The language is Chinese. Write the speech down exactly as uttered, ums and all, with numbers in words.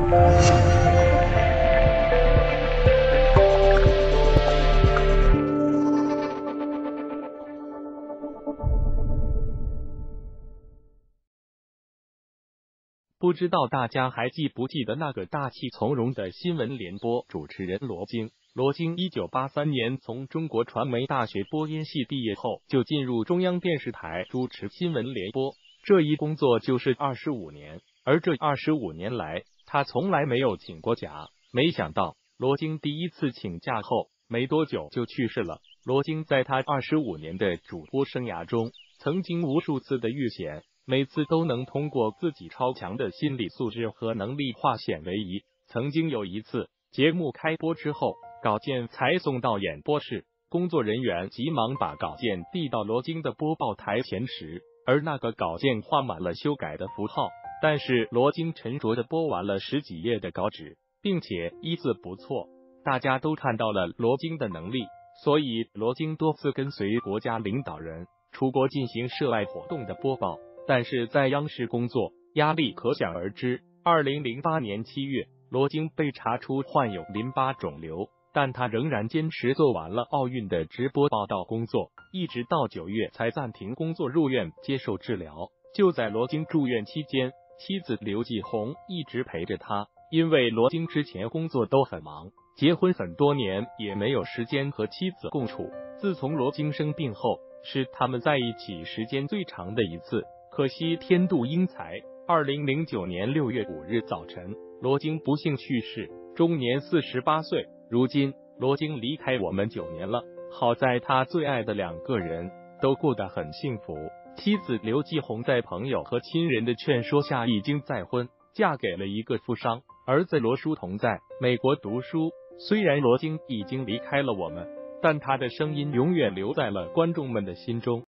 不知道大家还记不记得那个大气从容的新闻联播主持人罗京？罗京一九八三年从中国传媒大学播音系毕业后，就进入中央电视台主持新闻联播，这一工作就是二十五年。而这二十五年来，他从来没有请过假。没想到，罗京第一次请假后，没多久就去世了。罗京在他二十五年的主播生涯中，曾经无数次的遇险。每次都能通过自己超强的心理素质和能力化险为夷。曾经有一次，节目开播之后，稿件才送到演播室，工作人员急忙把稿件递到罗京的播报台前时，而那个稿件画满了修改的符号。但是罗京沉着地播完了十几页的稿纸，并且一字不错，大家都看到了罗京的能力。所以罗京多次跟随国家领导人出国进行涉外活动的播报。但是在央视工作，压力可想而知。二零零八年七月，罗京被查出患有淋巴肿瘤，但他仍然坚持做完了奥运的直播报道工作，一直到九月才暂停工作入院接受治疗。就在罗京住院期间，妻子刘继红一直陪着他，因为罗京之前工作都很忙，结婚很多年也没有时间和妻子共处。自从罗京生病后，是他们在一起时间最长的一次。可惜天妒英才，二零零九年六月五日早晨，罗京不幸去世，终年四十八岁。如今，罗京离开我们九年了，好在他最爱的两个人都过得很幸福。妻子刘继红在朋友和亲人的劝说下，已经再婚，嫁给了一个富商。儿子罗书同在美国读书。虽然罗京已经离开了我们，但他的声音永远留在了观众们的心中。